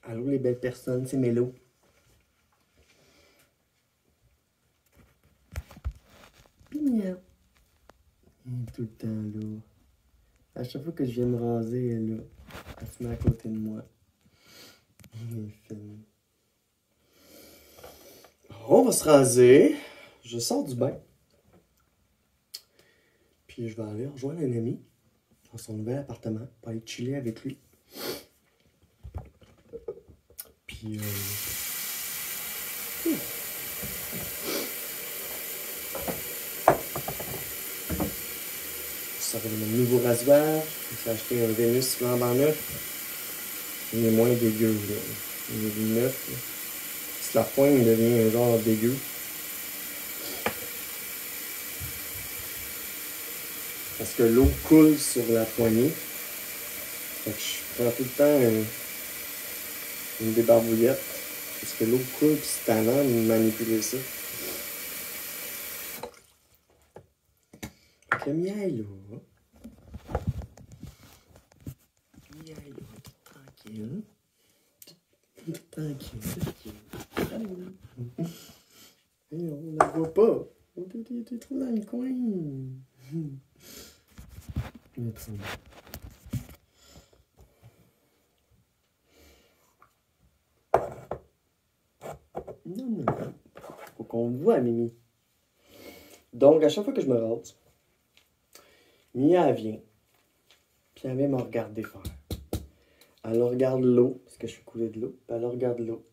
Allô les belles personnes, c'est Mélo. Pignon. Elle est tout le temps là. À chaque fois que je viens me raser, elle est là. Elle se met à côté de moi. Elle est fine. On va se raser. Je sors du bain. Puis je vais aller rejoindre un ami dans son nouvel appartement pour aller chiller avec lui. Puis ça va mon nouveau rasoir. Je me suis acheté un Vénus flambant neuf. Il est moins dégueu, là. Il est neuf, là. Si la poigne devient un genre dégueu. Parce que l'eau coule sur la poignée. Fait que je prends tout le temps une débarbouillette. Parce que l'eau coule, puis c'est tannant de manipuler ça. Fait que le miel, là. Le miel, là, tout tranquille. Tout tranquille. Hey, on la voit pas. T'es trop dans le coin. Non. Faut qu'on le voit, Mimi. Donc, à chaque fois que je me rase, Mia, elle vient. Puis elle vient me regarder faire. Elle regarde l'eau, parce que je fais couler de l'eau. Puis elle regarde l'eau.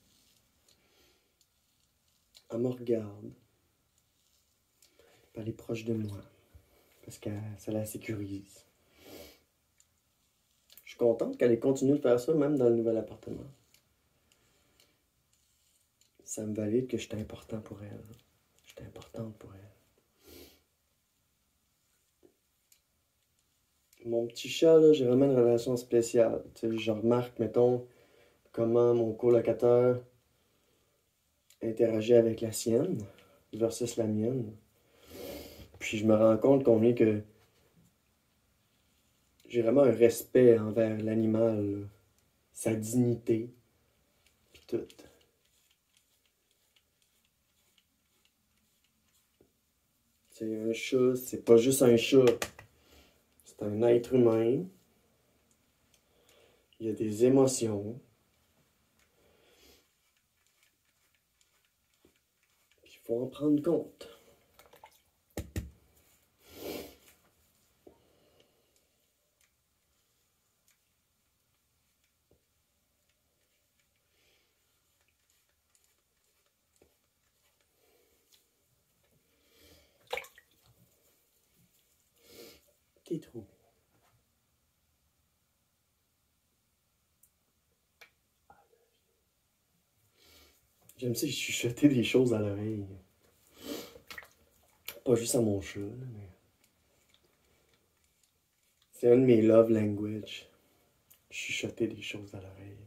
Elle me regarde. Puis elle est proche de moi. Parce que ça la sécurise. Je suis contente qu'elle ait continué de faire ça, même dans le nouvel appartement. Ça me valide que j'étais important pour elle. J'étais importante pour elle. Mon petit chat, là, j'ai vraiment une relation spéciale. Tu sais, je remarque, mettons, comment mon colocataire interagit avec la sienne versus la mienne. Puis je me rends compte combien que j'ai vraiment un respect envers l'animal, là. Sa dignité, puis tout. C'est un chat, c'est pas juste un chat. C'est un être humain. Il y a des émotions. Puis il faut en prendre compte. T'es trop. J'aime ça chuchoter des choses à l'oreille. Pas juste à mon chat, là, mais... C'est un de mes love language. Chuchoter des choses à l'oreille.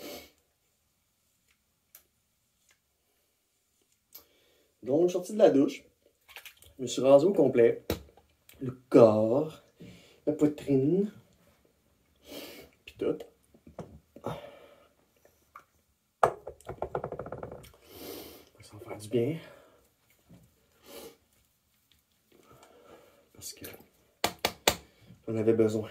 Donc, je suis sorti de la douche. Je me suis rasé au complet. Le corps, la poitrine, puis tout. Ça va faire du bien. Parce que j'en avais besoin.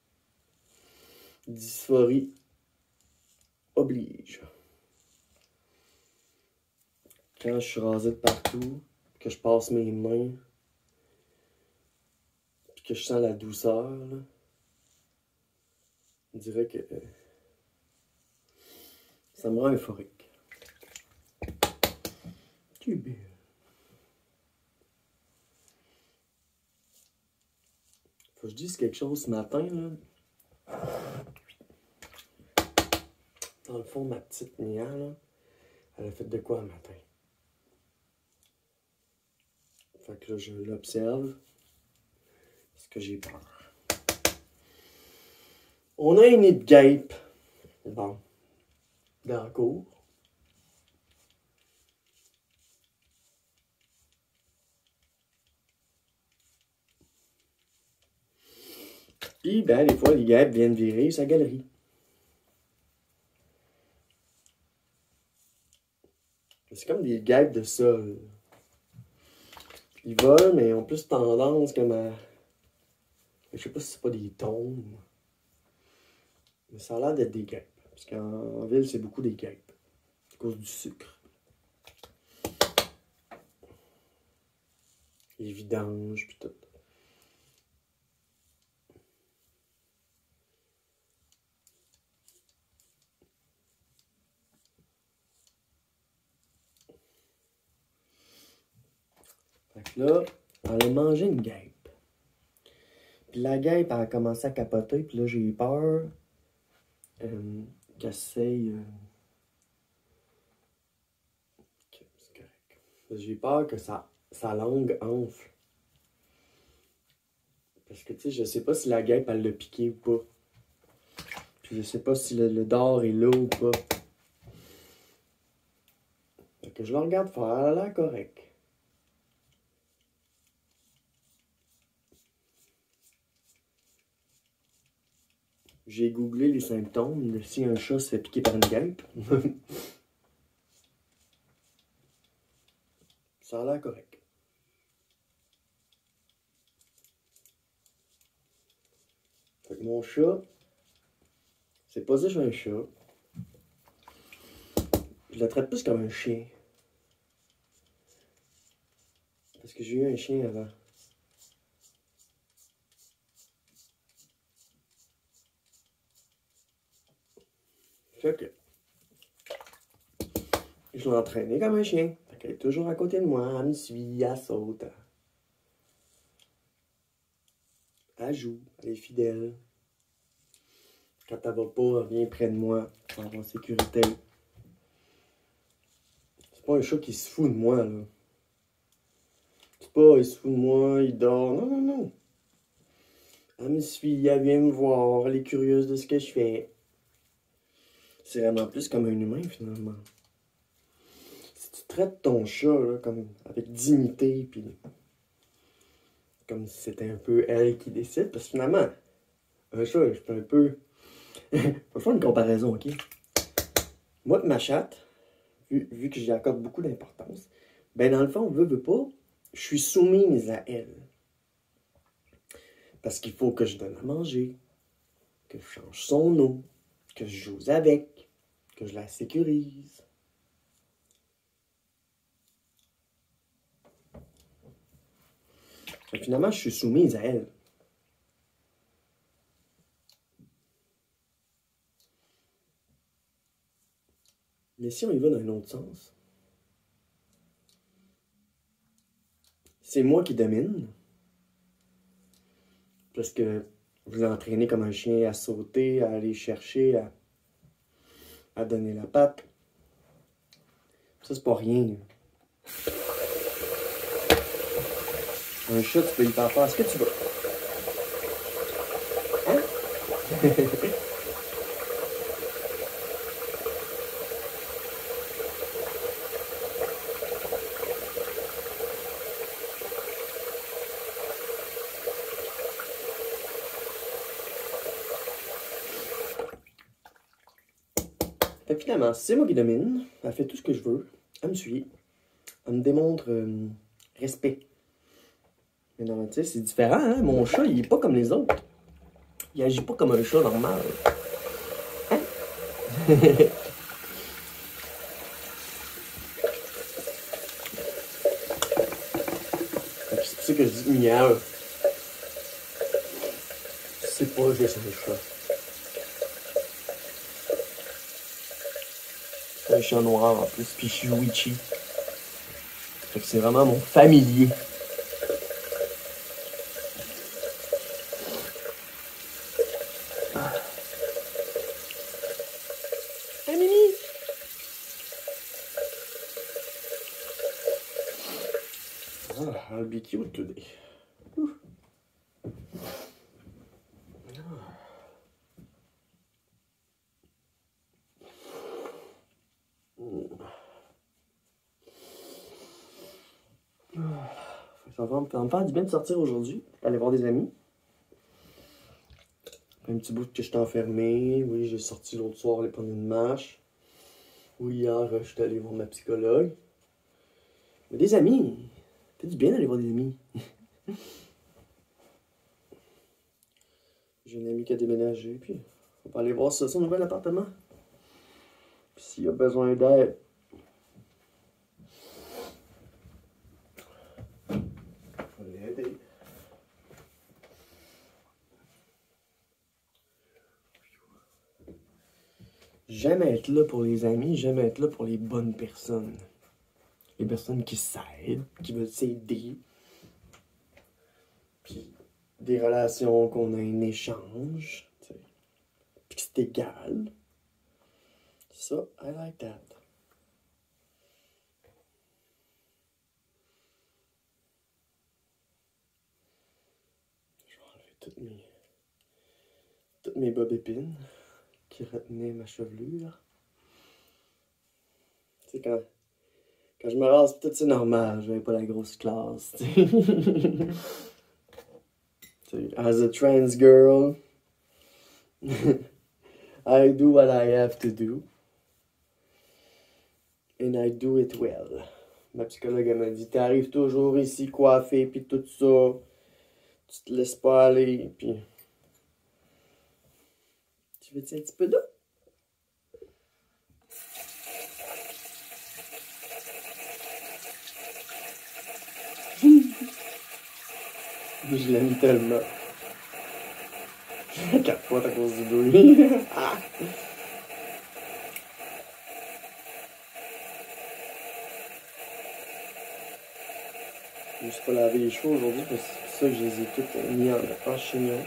Dysphorie oblige. Quand je suis rasé de partout, que je passe mes mains, puis que je sens la douceur, là, on dirait que ça me rend euphorique. Tu es belle. Faut que je dise quelque chose ce matin, là. Dans le fond, ma petite Mia, là, elle a fait de quoi le matin? Fait que là, je l'observe. Parce que j'ai peur. On a un nid de guêpe. Bon. Dans la cour. Puis, ben, des fois, les guêpes viennent virer sa galerie. C'est comme des guêpes de sol. Ils volent, mais ils ont plus tendance comme à... Je sais pas si c'est pas des tombes. Mais ça a l'air d'être des guêpes. Parce qu'en ville, c'est beaucoup des guêpes. À cause du sucre. Les vidanges, pis tout. Fait que là, elle a mangé une guêpe. Puis la guêpe, elle a commencé à capoter. Puis là, j'ai eu peur qu'elle essaye... Ok, c'est correct. J'ai peur que sa langue enfle. Parce que, tu sais, je sais pas si la guêpe, elle l'a piqué ou pas. Puis je sais pas si le dard est là ou pas. Fait que je la regarde faire, elle a l'air correct. J'ai googlé les symptômes de si un chat se fait piquer par une guêpe. Ça a l'air correct. Fait que mon chat, c'est pas juste un chat. Je le traite plus comme un chien. Parce que j'ai eu un chien avant. Fait que je l'ai entraîné comme un chien. Fait qu'elle est toujours à côté de moi, elle me suit, elle saute. Elle joue, elle est fidèle. Quand elle va pas, elle vient près de moi, pour avoir sécurité. C'est pas un chat qui se fout de moi, là. C'est pas, il se fout de moi, il dort. Non, non, non. Elle me suit, elle vient me voir, elle est curieuse de ce que je fais. C'est vraiment plus comme un humain, finalement. Si tu traites ton chat, là, comme avec dignité, puis comme si c'était un peu elle qui décide, parce que finalement, un chat, c'est un peu... Faut faire une comparaison, ok? Moi et ma chatte, vu que j'y accorde beaucoup d'importance, ben dans le fond, veut pas, je suis soumise à elle. Parce qu'il faut que je donne à manger, que je change son eau, que je joue avec, que je la sécurise. Et finalement, je suis soumise à elle. Mais si on y va dans un autre sens, c'est moi qui domine. Parce que vous l'entraînez comme un chien à sauter, à aller chercher, à donner la patte. Ça, c'est pas rien. Un chat, tu peux y faire ce que tu veux. Hein? Fait que finalement, c'est moi qui domine. Elle fait tout ce que je veux. Elle me suit. Elle me démontre respect. Mais non, tu sais, c'est différent, hein? Mon chat, il est pas comme les autres. Il agit pas comme un chat normal. Hein? C'est pour ça que je dis miaou. C'est pas juste un chat. C'est un chat noir en plus, puis je suis Wichi. Fait que c'est vraiment mon familier. Hey Mimi! I'll be cute today. Ça va me faire du bien de sortir aujourd'hui, aller voir des amis. Un petit bout que je t'ai enfermé. Oui, j'ai sorti l'autre soir aller prendre une marche. Oui, hier, je suis allé voir ma psychologue. Mais des amis, ça fait du bien d'aller voir des amis. J'ai une amie qui a déménagé, puis on va aller voir ça, son nouvel appartement. Puis s'il a besoin d'aide, on va l'aider. J'aime être là pour les amis, j'aime être là pour les bonnes personnes. Les personnes qui s'aident, qui veulent s'aider. Puis des relations qu'on a un échange, tu sais. Puis que c'est égal. Ça, I like that. Je vais enlever toutes mes bobépines qui retenaient ma chevelure. Tu sais, quand je me rase, peut-être c'est normal, j'avais pas la grosse classe, tu sais. As a trans girl, I do what I have to do. And I do it well. Ma psychologue, elle m'a dit, t'arrives toujours ici coiffé, puis tout ça. Tu te laisses pas aller, puis... Tu veux-tu un petit peu d'eau? Je l'aime tellement. Je capote à cause du bruit. Ah! Je me suis pas lavé les cheveux aujourd'hui, parce que c'est pour ça que je les ai toutes mis en chignon.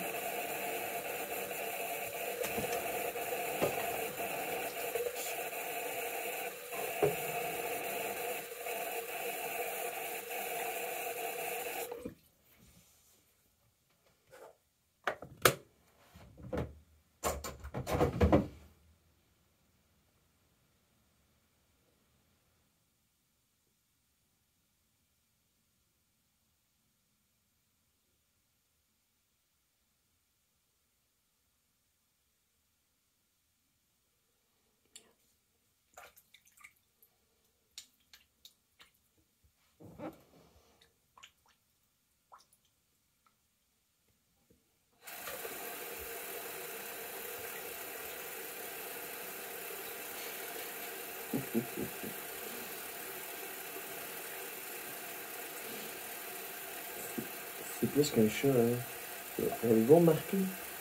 C'est plus qu'un chat, hein. Avez-vous remarqué?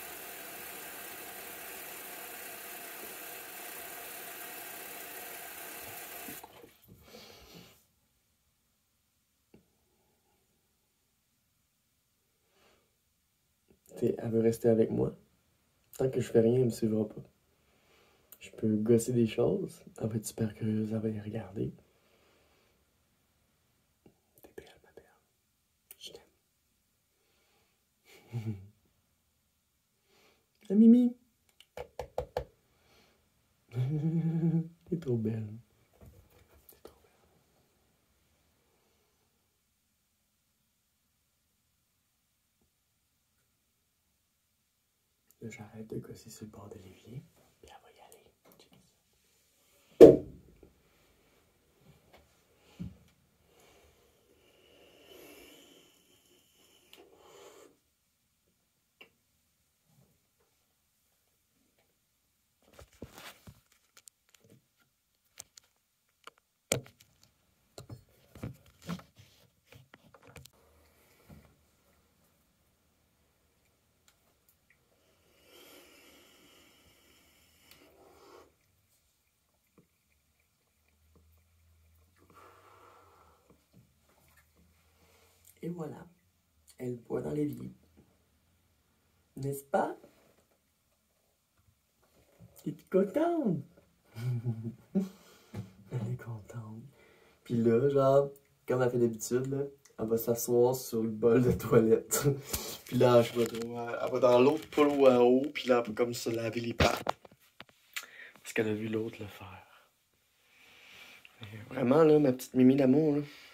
Elle veut rester avec moi. Tant que je fais rien, elle me suivra pas. Je peux gosser des choses. Elle va être super curieuse, elle va les regarder. T'es belle, ma belle. Je t'aime. Ah, Mimi! T'es trop belle. T'es trop belle. Là, j'arrête de gosser sur le bord de l'évier. Puis elle va y aller. Et voilà, elle boit dans l'évier. N'est-ce pas? Es-tu contente? Elle est contente. Puis là, genre, comme elle fait d'habitude, là, elle va s'asseoir sur le bol de toilette. Puis là, elle va dans l'autre poule en haut, puis là, elle va comme se laver les pattes. Parce qu'elle a vu l'autre le faire. Et vraiment, là, ma petite Mimi d'amour, là.